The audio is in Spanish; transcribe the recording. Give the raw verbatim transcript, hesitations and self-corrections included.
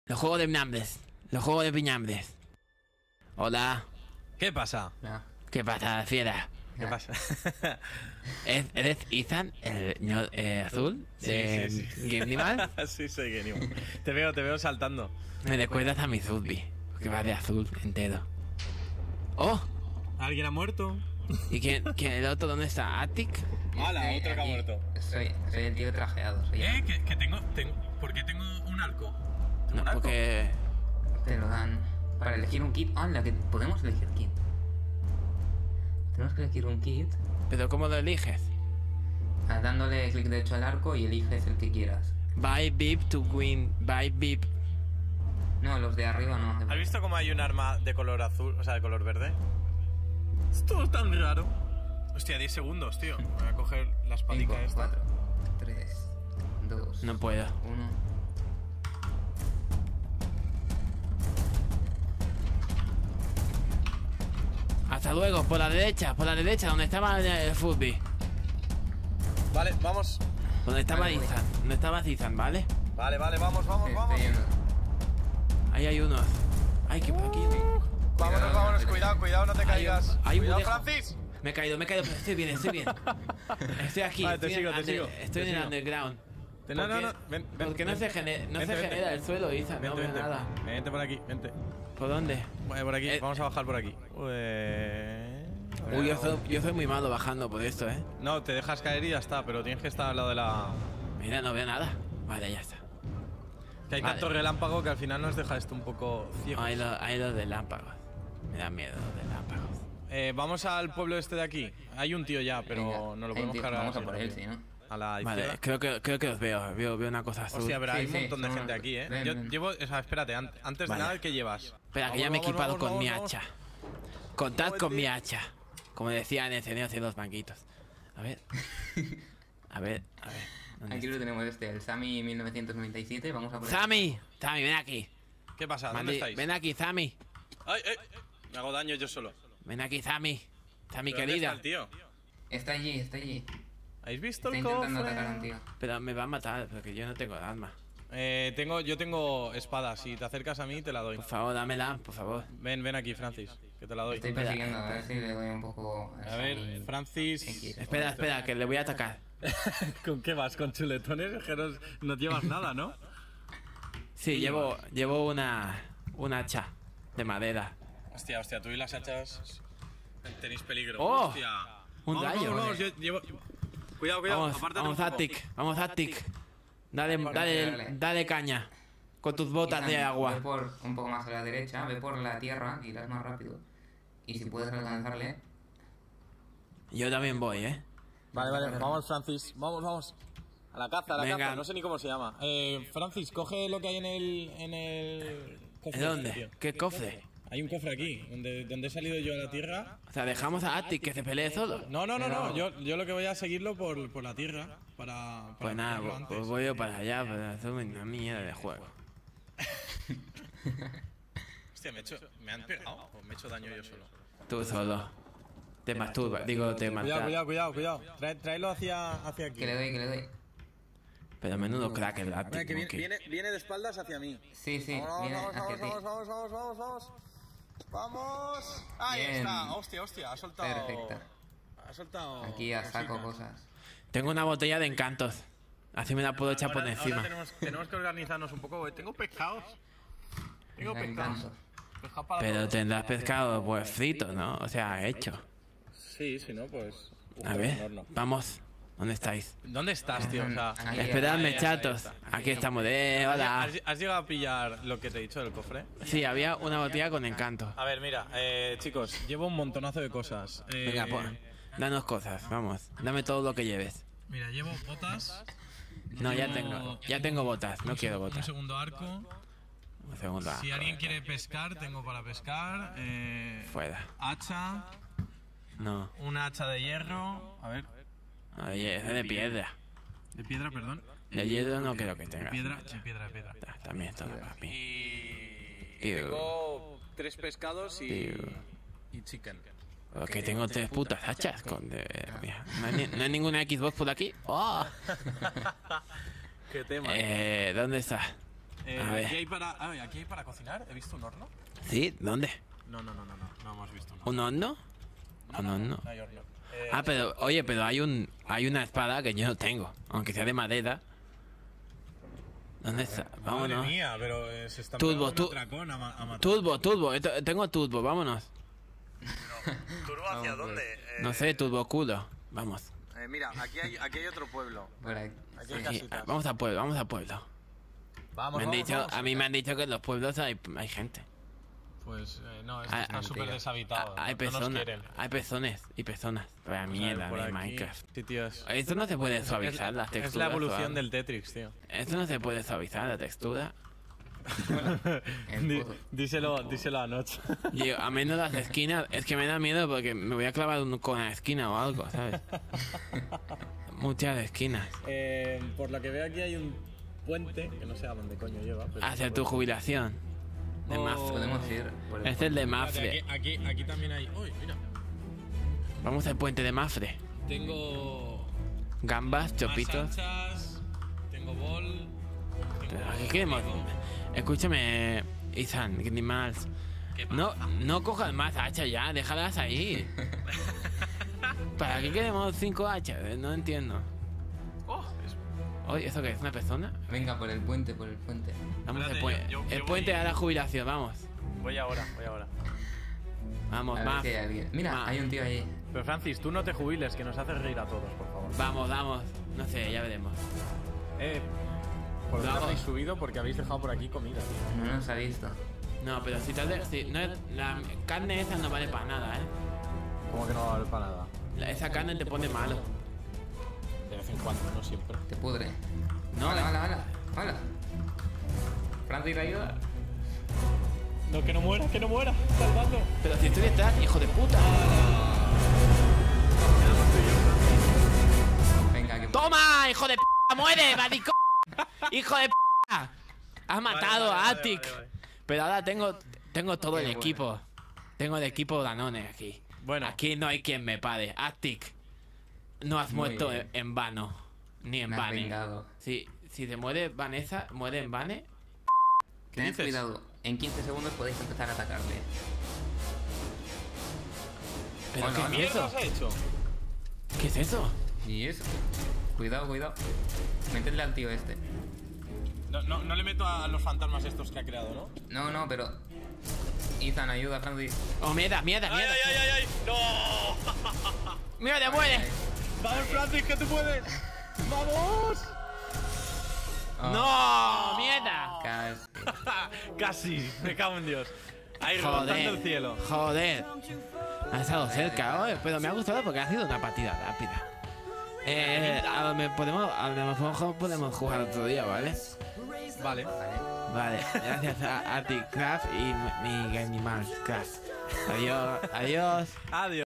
Los juegos de piñambres. Los juegos de piñambres. Hola. ¿Qué pasa? No. ¿Qué pasa, fiera? ¿Qué pasa? ¿Eres, eres Ethan, el niño eh, azul de sí, sí, sí. Game Animal? Sí, soy Game Animal. Te veo, te veo saltando. Me recuerdas a mi Zudby, que va de azul entero. ¡Oh! ¿Alguien ha muerto? ¿Y quién, quién el otro dónde está? ¿Attic? ¡Hala! Estoy Otro que ha aquí. muerto. Soy, soy el tío trajeado. Soy yo. ¿Eh? Que, que tengo, tengo... ¿Por qué tengo un arco? ¿Tengo No, un arco? porque... Te lo dan para elegir un kit. ¡Hala! Que podemos elegir kit. Tenemos que elegir un kit ¿Pero cómo lo eliges? ah, dándole clic derecho al arco y eliges el que quieras. Buy beep to win. Buy beep. No, los de arriba no. ¿Has visto cómo hay un arma de color azul, o sea, de color verde? Esto es tan raro. Hostia, diez segundos, tío. Voy a coger la espadita cinco, esta. cuatro, tres, dos, No puedo. uno. Hasta luego, por la derecha, por la derecha, donde estaba el Furby. Vale, vamos. Donde estaba Vale, voy. Ethan, donde estaba Ethan, ¿vale? Vale, vale, vamos, vamos, Sí, vamos. estoy yendo. Ahí hay unos. Ay, que por aquí. Vámonos, Cuidado, vámonos, no te cuidado, cuidado, no te caigas. hay un Cuidado, budejo. Francis. Me he caído, me he caído, pero estoy bien, estoy bien. Estoy aquí. Vale, te estoy sigo, en te under- sigo, Estoy te en el sigo. underground. No, no, ¿Por no, qué- ven, ven, Porque no ven. se, gene- no Vente, se vente. genera el suelo, Ethan, no Vente, veo vente. nada. Vente por aquí, vente. ¿Por dónde? Vale, por aquí, Eh. vamos a bajar por aquí. Ué. Uy, yo soy, yo soy muy malo bajando por esto, ¿eh? No, te dejas caer y ya está, pero tienes que estar al lado de la... Mira, no veo nada. Vale, ya está. Que hay Vale. tanto relámpago que al final nos deja esto un poco ciego. Hay los, hay los de lámpagos. Me da miedo los de lámpagos. Eh, vamos al pueblo este de aquí. Hay un tío ya, pero Venga, no lo hay podemos tío, cargar. Vamos a así por él, rápido. sí, ¿no? A la Vale, izquierda. creo que, creo que os veo. Veo, veo una cosa azul. Hostia, pero hay Sí, un sí, montón de no, gente aquí, ¿eh? ven, Yo ven. llevo... O sea, espérate, an- antes Vale. de nada, ¿qué llevas? Espera, que ya Vamos, me he vamos, equipado vamos, con mi vamos, hacha. Contad Vamos, con tío. mi hacha. Como decía en el Señor de los banquitos. A ver. A ver, a ver. ¿dónde Aquí lo tenemos este, el Sammy mil novecientos noventa y siete. Vamos a por él. ¡Sammy! ¡Sammy, ven aquí! ¿Qué pasa? ¿Dónde Mandi- estáis? ven aquí, Sammy. ¡Ay, ay! Me hago daño yo solo. Ven aquí, Sammy. Sammy, ¿Pero dónde querida. está el tío? Está allí, está allí. ¿Habéis visto Está el intentando atacar a un cofre? tío. Pero me va a matar, porque yo no tengo arma. Eh, tengo, yo tengo espada. Si te acercas a mí, te la doy. Por favor, dámela, por favor. Ven, ven aquí, Francis, que te la doy. Estoy Espera. persiguiendo, a ver si le doy un poco. A ver, Sammy. Francis. X. Espera, espera, que le voy a atacar. ¿Con qué vas? ¿Con chuletones? Es que no, no llevas nada, ¿no? Sí, llevo, llevo una, una hacha de madera. Hostia, hostia, tú y las hachas tenéis peligro. ¡Oh! Hostia. Un vamos, rayo. Vamos, vamos, yo llevo... Cuidado, cuidado, Vamos, apártate vamos, un poco. Attic, vamos, Attic. Dale, Por dale, darle. dale caña. Con tus botas de Ethan, Ve agua. por un poco más a la derecha, ve por la tierra, irás más rápido. Y si puedes alcanzarle. Yo también voy, ¿eh? Vale, vale, vamos, Francis. Vamos, vamos. A la caza, a la Venga. caza. No sé ni cómo se llama. Eh, Francis, coge lo que hay en el... En el cofre, ¿En dónde? tío. ¿Qué cofre? Hay un cofre aquí, donde, donde he salido yo a la tierra. O sea, dejamos a Attic que se pelee solo. No, no, no, Pero- no. Yo, yo lo que voy a seguirlo por, por la tierra. Para, para Pues nada, pillarlo pues, antes. pues voy yo para allá, pero es una mierda de juego. Hostia, me, he hecho, ¿me han pegado o me he hecho daño yo solo? Tú solo. Te masturbas, digo, te Cuidado, matas. cuidado, cuidado, cuidado. Trae, tráelo hacia, hacia aquí. Que le doy, que le doy. Pero menudo crack el Mira, Attic. que viene, monkey. viene, viene de espaldas hacia mí. Sí, sí, Vamos, viene vamos, hacia vamos, ti. vamos, vamos, vamos, vamos, vamos. Vamos. Ahí Bien. está. Hostia, hostia. Ha soltado. Perfecta. Ha soltado. Aquí a saco cositas. cosas. Tengo una botella de encantos. Así me la puedo echar por Ahora- encima. ahora tenemos, tenemos que organizarnos un poco. Tengo pescados. Tengo Venga, pescados. encanto. Pescado para Pero todos. tendrás pescado pues frito, ¿no? O sea, hecho. Sí, si no, pues. A ver, vamos. ¿Dónde estáis? ¿Dónde estás, tío? O sea, Aquí. Esperadme, ahí, ahí chatos. está. Aquí estamos. Eh, hola. ¿Has, has llegado a pillar lo que te he dicho del cofre? Sí, había una botella con encanto. A ver, mira, eh, chicos, llevo un montonazo de cosas. Eh, Venga, pon. Danos cosas, vamos. Dame todo lo que lleves. Mira, llevo botas. No, ya tengo. Ya tengo botas. No quiero Un botas. segundo arco. Un segundo. Si alguien quiere pescar, tengo para pescar. Eh, Fuera. hacha. No. Una hacha de hierro. A ver, Oye, es de piedra. de piedra, perdón. De hielo no creo que tenga. Piedra, de piedra, de piedra. También todo para mí. Y Tío. tengo tres pescados y, Tío. y chicken. Porque tengo tres putas hachas con de... mira, ¿No hay, ni- no hay ninguna Xbox por aquí? ¡Oh! Qué tema. Eh, ¿dónde está? Eh, A ver. aquí, hay para, ah, aquí hay para cocinar. ¿He visto un horno? ¿Sí? ¿Dónde? No, no, no, no, no. No hemos visto un horno. ¿Un horno? No, ¿Un no, horno? no hay horno. Eh, Ah, pero, oye, pero hay un hay una espada que yo no tengo, aunque sea de madera. ¿Dónde está? Madre Vámonos. mía, pero eh, se está Turbo, pegando un tu- atracón a, ma- a matar. Turbo, turbo, esto- tengo turbo, vámonos. ¿Turbo hacia Vamos, dónde? pues. No sé, turbo culo. Vamos. Eh, mira, aquí hay, aquí hay otro pueblo. Por aquí. Aquí hay Aquí, casitas. vamos a pueblo, vamos a pueblo. Vamos, Me han vamos, dicho, vamos. a mí me han dicho que en los pueblos hay, hay gente. Pues eh, no, esto Ah, está mentira. súper deshabitado. hay no, no nos personas, quieren. hay personas y personas. Vaya mierda Por de aquí. Minecraft. Sí, tío, es, Esto no se puede suavizar es- las texturas. es la o evolución algo. del Tetris, tío. Esto no se puede suavizar la textura. El Di- pozo. díselo, díselo a Noche. Y a menos las esquinas, es que me da miedo porque me voy a clavar un, con la esquina o algo, ¿sabes? Muchas esquinas. Eh, por lo que veo aquí hay un puente, que no sé a dónde coño lleva. pero- Hacia tu jubilación. De Oh. Mafre. Podemos ir por el Este es el de Espérate, Mafre. Aquí, aquí, aquí también hay. Uy, mira. Vamos al puente de Mafre. Tengo. Gambas, más chopitos. anchas, tengo bol. Tengo Pero aquí queremos. Escúchame, Ethan, Animals. No, no cojas más hachas ya, déjalas ahí. ¿Para qué queremos cinco hachas? No entiendo. Oh, es- Oye, ¿eso qué es? ¿Una persona? Venga, por el puente, por el puente. Vamos al Espérate, puente. yo- yo- El yo puente voy. a la jubilación, vamos. Voy ahora, voy ahora. Vamos, A ver más. si hay alguien. Mira, más. hay un tío ahí. Pero Francis, tú no te jubiles, que nos haces reír a todos, por favor. Vamos, vamos. No sé, ya veremos. Eh, ¿por qué no Vamos. habéis subido? Porque habéis dejado por aquí comida, tío. No nos ha visto. No, pero si tal vez. Si, no es- la carne esa no vale para nada, ¿eh? ¿Cómo que no va a haber para nada? La- Esa carne te pone malo. De vez en cuando, no siempre. Te pudre. No, Hola, hola, hola. Hola. Francis, ¿te ayuda? No, que no muera, que no muera. Salvadlo. pero si estoy detrás, hijo de puta. Venga, que... ¡Toma, hijo de p! ¡Muere, maricón! ¡Hijo de p! Has matado a Attic. Pero ahora tengo, tengo todo Qué el bueno. equipo. Tengo el equipo Danone aquí. Bueno. Aquí no hay quien me pare. Attic, no has Muy muerto bien. en, en vano. Ni en Me has vane. vengado. Si, si te muere Vanessa, muere en vane. ¿Qué Tened dices? cuidado. En quince segundos podéis empezar a atacarle. ¿Pero Hola, qué hola. es eso? has hecho? ¿Qué es eso? Y eso. Cuidado, cuidado. Métele al tío este. No, no, no le meto a los fantasmas estos que ha creado, ¿no? No, no, pero... Ethan, ayuda, Francis. Oh, mierda, mierda, ¡Ay, mierda. ay, ay, ay! ay! ¡No! ¡Mierda, muere! ¡Vamos, Francis, que tú puedes! ¡Vamos! Oh, ¡No! ¡Mierda! Casi. Casi, me cago en Dios. Ahí rebotando el Joder, cielo. joder. Ha estado cerca, oye, pero me ha gustado porque ha sido una partida rápida. Eh, a lo mejor podemos, a lo mejor podemos jugar otro día, ¿vale? Vale. Vale, gracias a, a ti, Craft y mi Animals Craft. Adiós, adiós. Adiós.